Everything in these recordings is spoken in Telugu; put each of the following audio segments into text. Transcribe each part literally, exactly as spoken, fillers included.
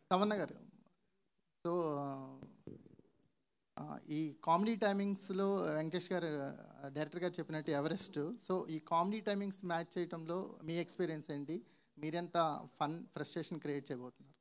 తమన్నా గారు, సో ఈ కామెడీ టైమింగ్స్లో వెంకటేష్ గారు డైరెక్టర్ గారు చెప్పినట్టు ఎవరెస్ట్, సో ఈ కామెడీ టైమింగ్స్ మ్యాచ్ చేయడంలో మీ ఎక్స్పీరియన్స్ ఏంటి? మీరెంత ఫన్ ఫ్రస్ట్రేషన్ క్రియేట్ చేయబోతున్నారు?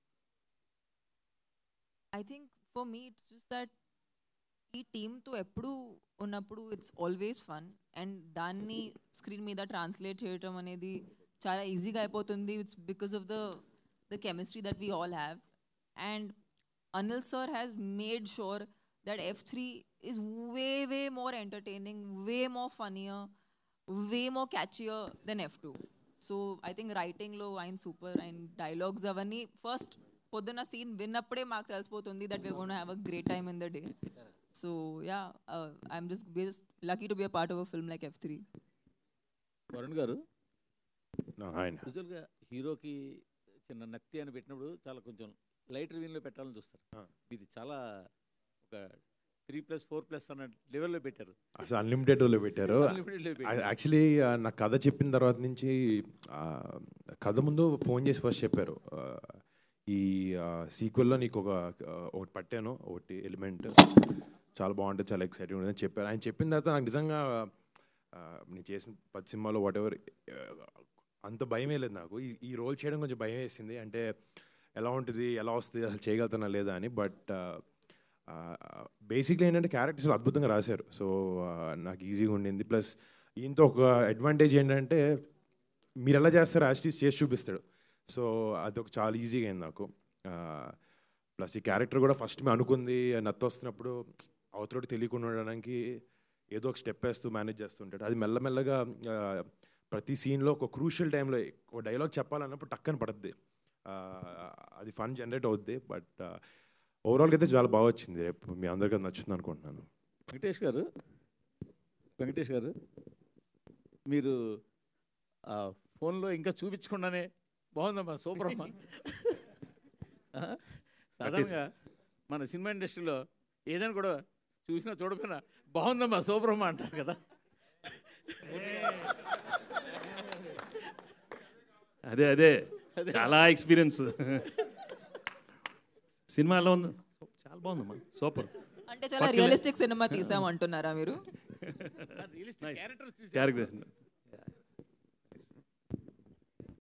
I think for me it's just that ఈ టీమ్తో ఎప్పుడు ఉన్నప్పుడు ఇట్స్ ఆల్వేస్ ఫన్, అండ్ దాన్ని స్క్రీన్ మీద ట్రాన్స్లేట్ చేయటం అనేది చాలా ఈజీగా అయిపోతుంది. It's because of the the chemistry that we all have. And Anil sir has made sure that F three is way, way more entertaining, way more funnier, way more catchier than F two. So I think writing lo I'm super, and dialogues avani first పొద్దున్న scene విన్నప్పుడే మాకు తెలిసిపోతుంది that we're going to have a great time in the day. So yeah, uh, I'm just just lucky to be a part of a film like F three. Varun garu, no hi na usually హీరోకి చిన్న నక్తి అని పెట్టినప్పుడు చాలా కొంచెం లైట్ రివ్యూలో పెట్టాలని చూస్తారు. ఇది చాలా ఒక త్రీ ప్లస్ ఫోర్ ప్లస్ అన్న లెవెల్లో పెట్టారు. అసలు అన్లిమిటెడ్లో పెట్టారు. యాక్చువల్లీ నా కథ చెప్పిన తర్వాత నుంచి కథ ముందు ఫోన్ చేసి ఫస్ట్ చెప్పారు, ఈ సీక్వెల్లో నీకు ఒక ఒకటి పట్టాను, ఒకటి ఎలిమెంట్ చాలా బాగుంటుంది, చాలా ఎక్సైటింగ్ ఉంటుంది అని చెప్పారు. ఆయన చెప్పిన తర్వాత నాకు నిజంగా నేను చేసిన పది సినిమాలో వాట్ ఎవర్ అంత భయమే లేదు నాకు. ఈ ఈ రోల్ చేయడం కొంచెం భయం వేసింది, అంటే ఎలా ఉంటుంది, ఎలా వస్తుంది, అసలు చేయగలుగుతున్నా లేదా అని. బట్ బేసిక్లీ ఏంటంటే క్యారెక్టర్స్ అద్భుతంగా రాశారు, సో నాకు ఈజీగా ఉండింది. ప్లస్ ఈయనతో ఒక అడ్వాంటేజ్ ఏంటంటే మీరు ఎలా చేస్తారో యాక్చువల్లీ చేసి చూపిస్తాడు, సో అది ఒక చాలా ఈజీగా అయింది నాకు. ప్లస్ ఈ క్యారెక్టర్ కూడా ఫస్ట్ మేము అనుకుంది నత్త వస్తున్నప్పుడు అవతలోటి తెలియకుండా ఉండడానికి ఏదో ఒక స్టెప్ వేస్తూ మేనేజ్ చేస్తుంటాడు. అది మెల్లమెల్లగా ప్రతి సీన్లో ఒక క్రూషియల్ టైంలో ఒక డైలాగ్ చెప్పాలన్నప్పుడు టక్కని పడుద్ది, అది ఫన్ జనరేట్ అవుద్ది. బట్ ఓవరాల్గా అయితే చాలా బాగా వచ్చింది, రేపు మీ అందరికీ నచ్చుతుంది అనుకుంటున్నాను. వెంకటేష్ గారు వెంకటేష్ గారు మీరు ఫోన్లో ఇంకా చూపించకుండానే బాగుందమ్మా, సూపర్ అమ్మా. సాధారణంగా మన సినిమా ఇండస్ట్రీలో ఏదైనా కూడా చూసినా చూడకపోయినా బాగుందమ్మా, సూపర్ అమ్మా అంటారు కదా. అదే అదే చాలా ఎక్స్పీరియన్స్. సినిమా ఎలా ఉంది? చాలా బాగుందమ్మా, సూపర్. అంటే చాలా రియలిస్టిక్ సినిమా తీసామంటున్నారా మీరు? Characters character